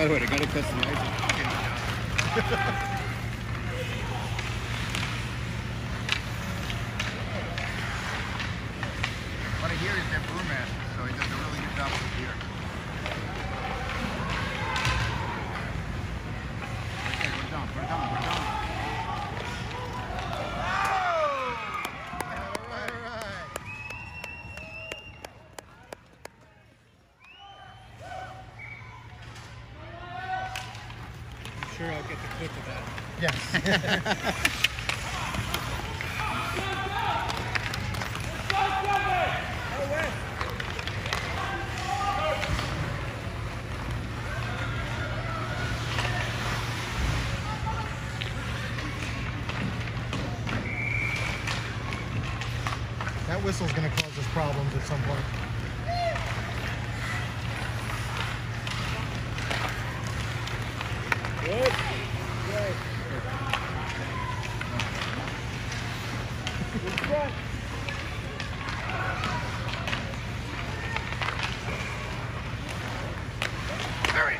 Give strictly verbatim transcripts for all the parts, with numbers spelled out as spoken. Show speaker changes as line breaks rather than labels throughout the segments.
wait, wait, I gotta customize it.
What I hear is that brewmaster, so he does a really good job with the beer. Okay, put it down, put it down, put it down.
Sure, I'll get the clip of that.
Yes. That whistle's going to cause us problems at some point.
Good. Good. Good front.
Hurry!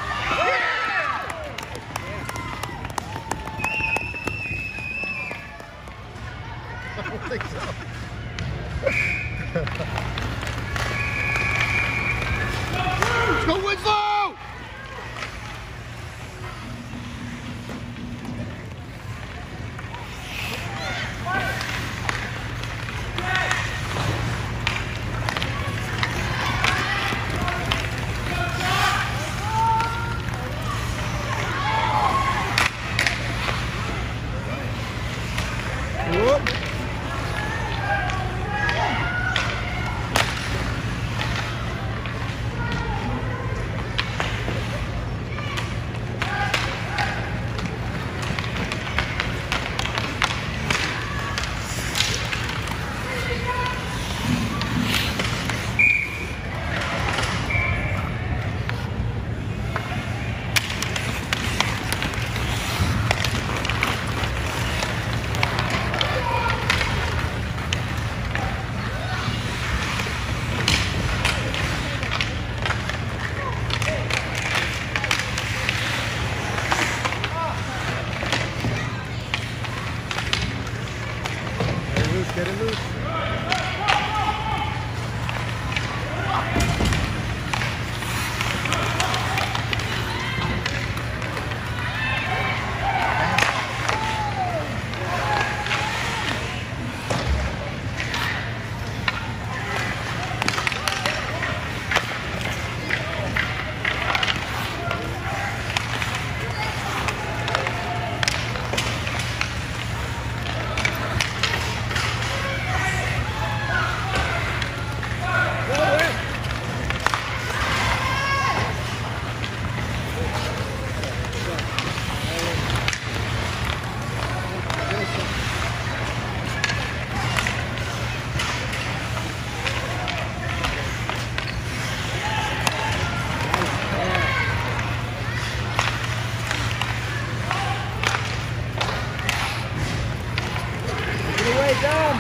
I don't think so. Let's go, Winslow! Whoop. Get it loose. Down.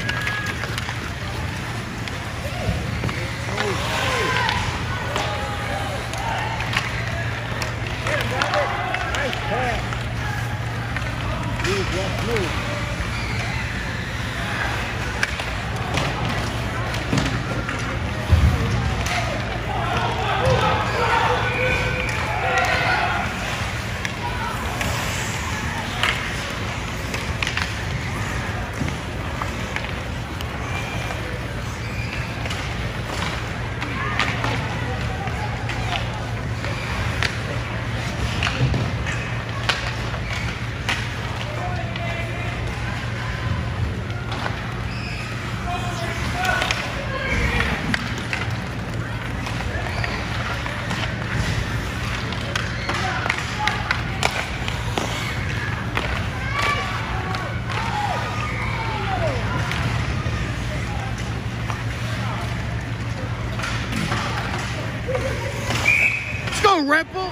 Nice pass. Move, left, move. Ripple.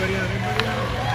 Everybody out, everybody out.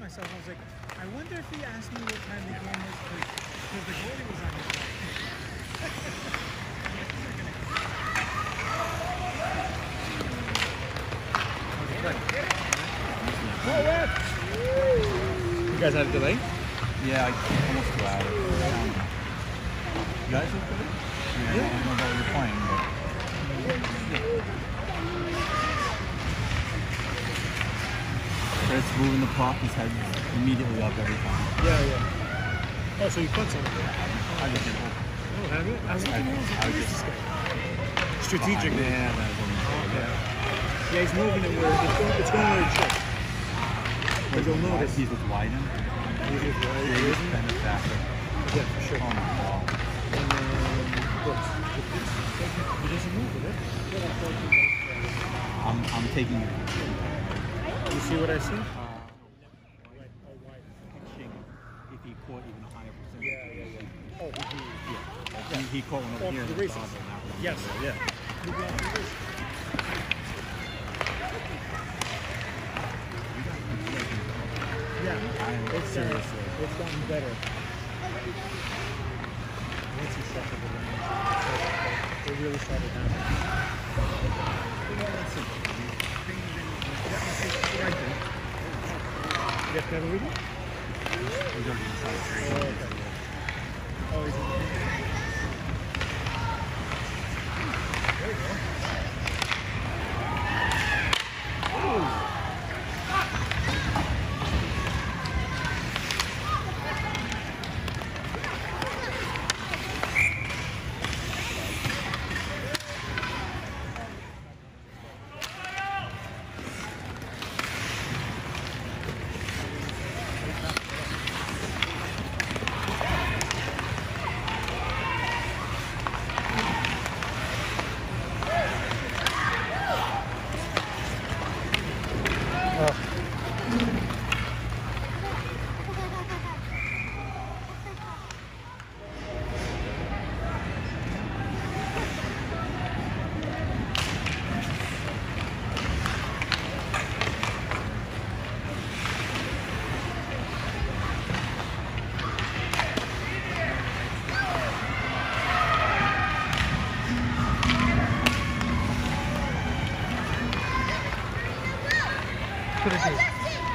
myself, I was like, I wonder if he asked me what time the game was because the goalie was on his right.
You guys had a delay?
Yeah, I almost two hours. You guys okay? Yeah, yeah. I don't know what you're playing, but... Chris moving the puck, his head immediately up every time.
Yeah, yeah. Oh, so you put something?
I just did it.
Oh, have you? I was like,
I,
I
I just...
strategically.
Yeah, that's what I'm
yeah. Yeah, he's moving it where it's going, it's going where it should. But you'll notice.
He's with Wyden.
He's with Wyden.
Yeah, he's kind of faster.
Yeah, for sure.
Oh my god.
And um, look, he doesn't move with it.
I'm, I'm taking it.
You see what I see?
Uh, pitching, if he caught even a higher percentage.
Yeah, yeah, yeah. Oh, he,
yeah. He, he caught one over
oh,
here.
The
in
races.
the bottom, that one.
Yes.
Yeah.
He got the races. Yeah, it's,
Seriously.
uh, it's gotten better. Once he set the range, it really started happening. Right there. You got that already?
He's already inside.
Oh, okay. Oh, he's in the There you go. Ooh. Could it be?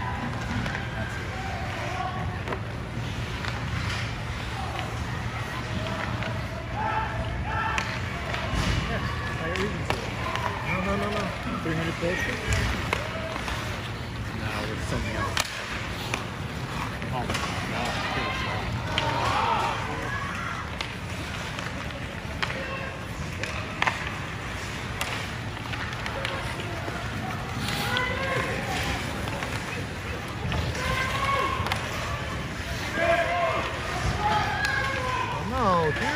No, no, no, no. three hundred closer?
No, it's something else. Oh my god.
No, dude.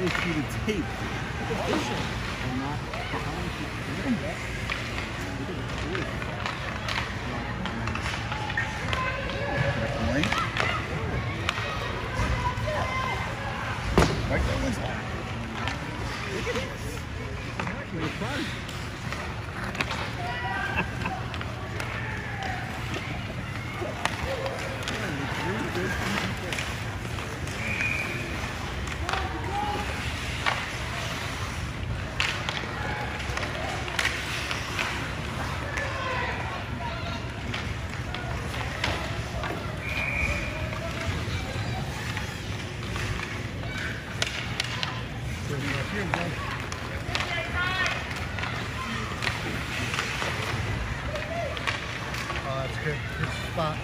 a sheet of tape. And not how many people. Point. Right there was that. Look at this. Actually, it's fun.
Oh, that's good. Good spot.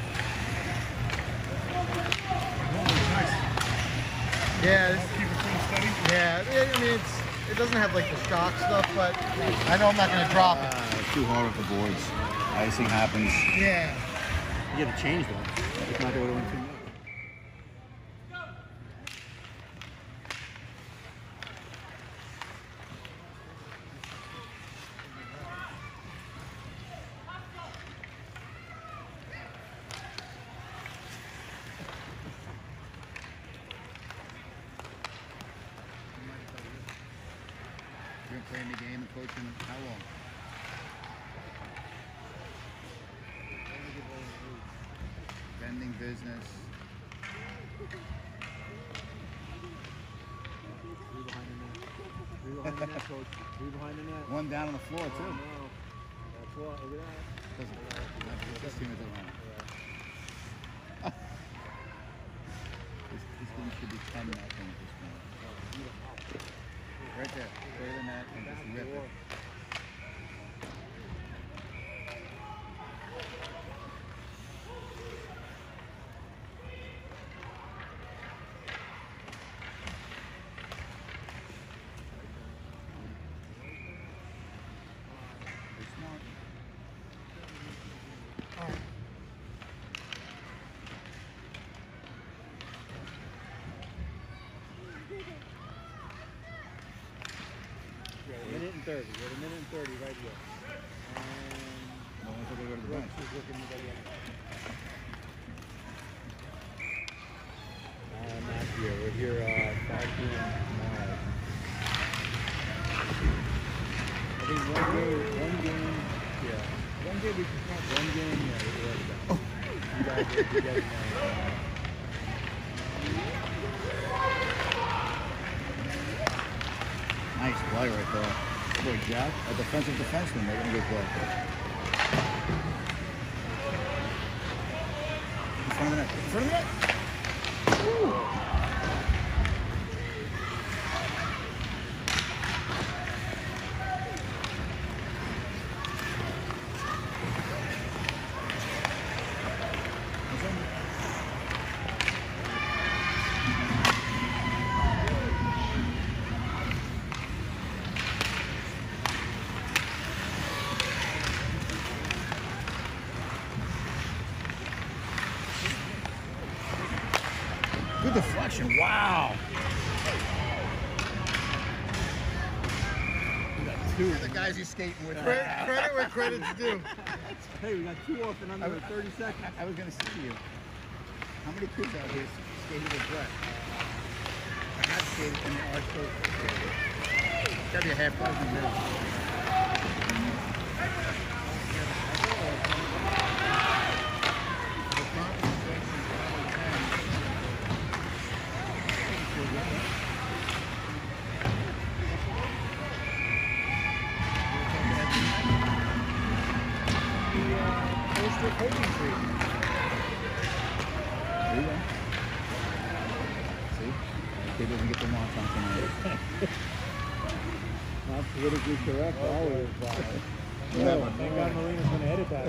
Yeah, this,
Keep it pretty steady.
yeah. I mean, it's it doesn't have like the shock stuff, but I know I'm not gonna drop it.
Uh, too hard with the boards. Icing happens.
Yeah.
You gotta change though. If not, they would have went too much.
You've been playing the game and coaching how long? Vending business.
Three behind the net. Three behind the net, coach. Three behind the net.
One down on the floor too.
Oh, no. That's what. Look at that.
Doesn't, this team is around. This, this game should be ten nothing at this point. Right there. Clear the net and just rip it. They're smart.
Yeah, a minute and thirty. We're at a minute and thirty right here. And
No one took it to the bench.
Brooks is looking at the Uh, not here. We're here uh, five P M tomorrow. I think one game, one game, yeah. One game we can count. One game, yeah, we're ready to go. You guys, you guys know.
Nice play right there. Good boy, Jack. A defensive defenseman making a good play. In front of the net. In front of the net. Good deflection. Wow.
We got two.
The guys he's skating with.
Credit, credit where credit's due.
Hey, we got two off in under thirty seconds.
I was going to say to you, how many kids out here skated with Brett? I have skated and they are so skated. Gotta be a half dozen now.
Coastal coaching tree.
There you go. See? Kid doesn't get the launch on tonight.
Not politically correct, always. Uh,
Yeah,
no,
but-
thank God Marina's going to edit that.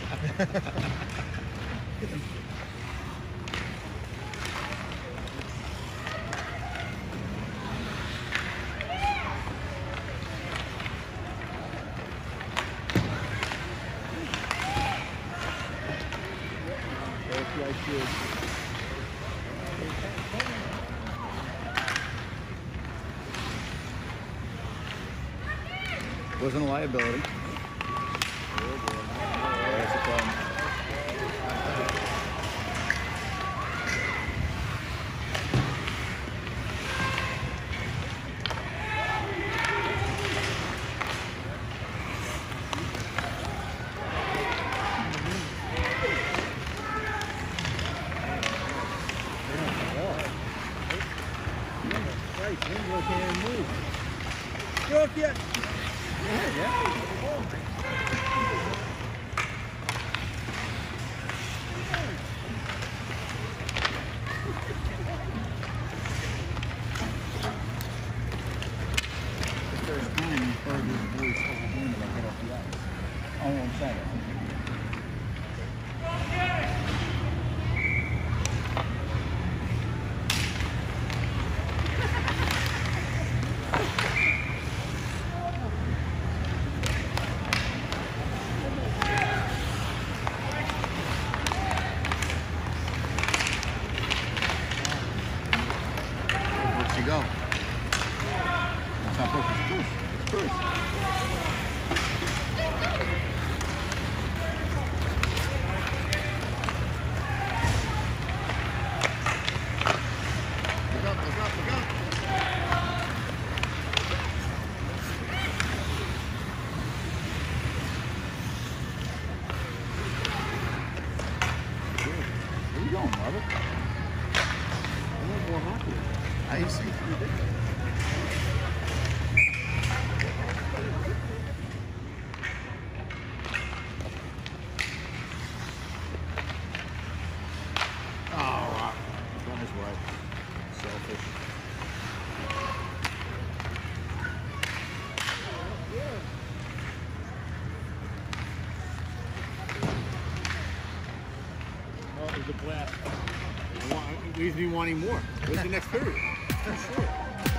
That's what I should.
Wasn't a liability. That's a problem.
Winslow can't move.
Stroke yet?
Yeah, yeah.
First time you heard his voice over the window, I get off the ice. Oh, I'm sorry. Where'd she go? That's not perfect. It's Bruce. It's Bruce. Look up, look up, look up. Where you going, Marvin?
I want more hockey.
I see. Oh, wow. That is right. Selfish.
Oh, it was a blast. It leaves me wanting more. Where's the next period?
Sure.